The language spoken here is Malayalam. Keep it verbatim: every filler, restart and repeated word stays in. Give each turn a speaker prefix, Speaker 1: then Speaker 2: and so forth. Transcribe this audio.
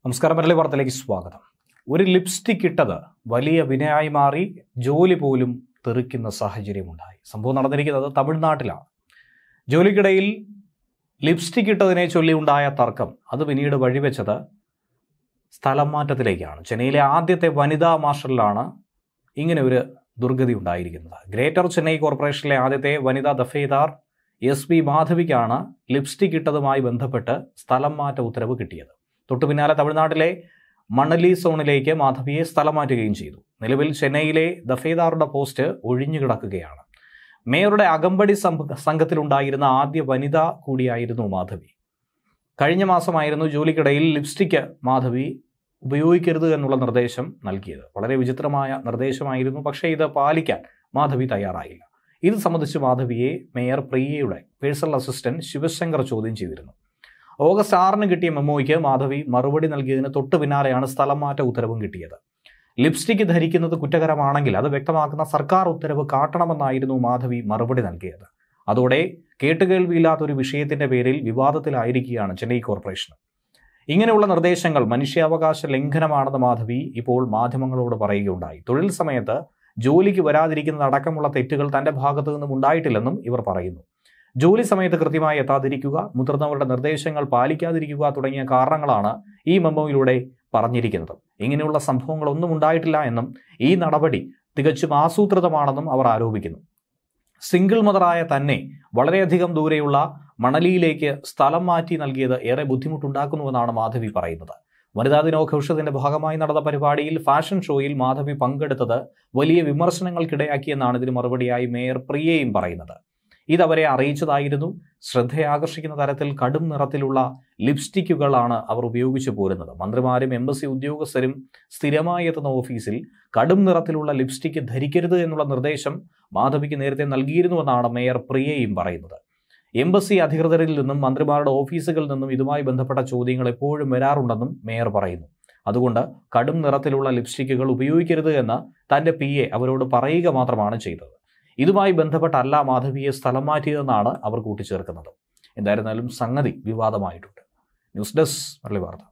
Speaker 1: നമസ്കാരം, മലയാളി വാർത്തയിലേക്ക് സ്വാഗതം. ഒരു ലിപ്സ്റ്റിക് ഇട്ടത് വലിയ വിനയായി മാറി, ജോലി പോലും തെറിക്കുന്ന സാഹചര്യമുണ്ടായി. സംഭവം നടന്നിരിക്കുന്നത് തമിഴ്നാട്ടിലാണ്. ജോലിക്കിടയിൽ ലിപ്സ്റ്റിക് ഇട്ടതിനെ ചൊല്ലി ഉണ്ടായ തർക്കം അത് പിന്നീട് വഴിവെച്ചത് സ്ഥലം മാറ്റത്തിലേക്കാണ്. ചെന്നൈയിലെ ആദ്യത്തെ വനിതാ മാർഷലിലാണ് ഇങ്ങനെ ഒരു ദുർഗതി ഉണ്ടായിരിക്കുന്നത്. ഗ്രേറ്റർ ചെന്നൈ കോർപ്പറേഷനിലെ ആദ്യത്തെ വനിതാ ദഫേദാർ എസ് പി മാധവിക്കാണ് ലിപ്സ്റ്റിക് ഇട്ടതുമായി ബന്ധപ്പെട്ട് സ്ഥലം മാറ്റ ഉത്തരവ് കിട്ടിയത്. തൊട്ടു പിന്നാലെ തമിഴ്നാട്ടിലെ മണലി സോണിലേക്ക് മാധവിയെ സ്ഥലം മാറ്റുകയും ചെയ്തു. നിലവിൽ ചെന്നൈയിലെ ദഫേദാറുടെ പോസ്റ്റ് ഒഴിഞ്ഞു കിടക്കുകയാണ്. മേയറുടെ അകമ്പടി സംഘത്തിലുണ്ടായിരുന്ന ആദ്യ വനിത കൂടിയായിരുന്നു മാധവി. കഴിഞ്ഞ മാസമായിരുന്നു ജോലിക്കിടയിൽ ലിപ്സ്റ്റിക് മാധവി ഉപയോഗിക്കരുത് എന്നുള്ള നിർദ്ദേശം നൽകിയത്. വളരെ വിചിത്രമായ നിർദ്ദേശമായിരുന്നു. പക്ഷേ ഇത് പാലിക്കാൻ മാധവി തയ്യാറായില്ല. ഇത് സംബന്ധിച്ച് മാധവിയെ മേയർ പ്രിയയുടെ പേഴ്സണൽ അസിസ്റ്റന്റ് ശിവശങ്കർ ചോദ്യം ചെയ്തിരുന്നു. ഓഗസ്റ്റ് ആറിന് കിട്ടിയ മെമ്മോയ്ക്ക് മാധവി മറുപടി നൽകിയതിന് തൊട്ടു പിന്നാലെയാണ് സ്ഥലം മാറ്റ ഉത്തരവും കിട്ടിയത്. ലിപ്സ്റ്റിക് ധരിക്കുന്നത് കുറ്റകരമാണെങ്കിൽ അത് വ്യക്തമാക്കുന്ന സർക്കാർ ഉത്തരവ് കാട്ടണമെന്നായിരുന്നു മാധവി മറുപടി നൽകിയത്. അതോടെ കേട്ടുകേൾവിയില്ലാത്തൊരു വിഷയത്തിന്റെ പേരിൽ വിവാദത്തിലായിരിക്കുകയാണ് ചെന്നൈ കോർപ്പറേഷൻ. ഇങ്ങനെയുള്ള നിർദ്ദേശങ്ങൾ മനുഷ്യാവകാശ ലംഘനമാണെന്ന് മാധവി ഇപ്പോൾ മാധ്യമങ്ങളോട് പറയുകയുണ്ടായി. തൊഴിൽ സമയത്ത് ജോലിക്ക് വരാതിരിക്കുന്നതടക്കമുള്ള തെറ്റുകൾ തന്റെ ഭാഗത്തു നിന്നും ഉണ്ടായിട്ടില്ലെന്നും ഇവർ പറയുന്നു. ജോലി സമയത്ത് കൃത്യമായി എത്താതിരിക്കുക, മുതിർന്നവരുടെ നിർദ്ദേശങ്ങൾ പാലിക്കാതിരിക്കുക തുടങ്ങിയ കാരണങ്ങളാണ് ഈ മെമ്മോയിലൂടെ പറഞ്ഞിരിക്കുന്നത്. ഇങ്ങനെയുള്ള സംഭവങ്ങളൊന്നും ഉണ്ടായിട്ടില്ല എന്നും ഈ നടപടി തികച്ചും ആസൂത്രിതമാണെന്നും അവർ ആരോപിക്കുന്നു. സിംഗിൾ മദറായ തന്നെ വളരെയധികം ദൂരെയുള്ള മണലിയിലേക്ക് സ്ഥലം മാറ്റി നൽകിയത് ഏറെ ബുദ്ധിമുട്ടുണ്ടാക്കുന്നുവെന്നാണ് മാധവി പറയുന്നത്. വനിതാ ദിനാഘോഷത്തിന്റെ ഭാഗമായി നടന്ന പരിപാടിയിൽ ഫാഷൻ ഷോയിൽ മാധവി പങ്കെടുത്തത് വലിയ വിമർശനങ്ങൾക്കിടയാക്കിയെന്നാണ് ഇതിന് മറുപടിയായി മേയർ പ്രിയയും പറയുന്നത്. ഇതവരെ അറിയിച്ചതായിരുന്നു. ശ്രദ്ധയാകർഷിക്കുന്ന തരത്തിൽ കടും നിറത്തിലുള്ള ലിപ്സ്റ്റിക്കുകളാണ് അവർ ഉപയോഗിച്ചു പോരുന്നത്. മന്ത്രിമാരും എംബസി ഉദ്യോഗസ്ഥരും സ്ഥിരമായി എത്തുന്ന ഓഫീസിൽ കടും നിറത്തിലുള്ള ലിപ്സ്റ്റിക് ധരിക്കരുത് എന്നുള്ള നിർദ്ദേശം മാധവിക്ക് നേരത്തെ നൽകിയിരുന്നുവെന്നാണ് മേയർ പ്രിയയും പറയുന്നത്. എംബസി അധികൃതരിൽ നിന്നും മന്ത്രിമാരുടെ ഓഫീസുകളിൽ നിന്നും ഇതുമായി ബന്ധപ്പെട്ട ചോദ്യങ്ങൾ എപ്പോഴും വരാറുണ്ടെന്നും മേയർ പറയുന്നു. അതുകൊണ്ട് കടും നിറത്തിലുള്ള ലിപ്സ്റ്റിക്കുകൾ ഉപയോഗിക്കരുത് എന്ന് തന്റെ പി എ അവരോട് പറയുക മാത്രമാണ് ചെയ്തത്. ഇതുമായി ബന്ധപ്പെട്ടല്ല മാധവിയെ സ്ഥലം മാറ്റിയതെന്നാണ് അവർ കൂട്ടിച്ചേർക്കുന്നത്. എന്തായിരുന്നാലും സംഗതി വിവാദമായിട്ടുണ്ട്. ന്യൂസ് ഡെസ്ക് മലയാളി വാർത്ത.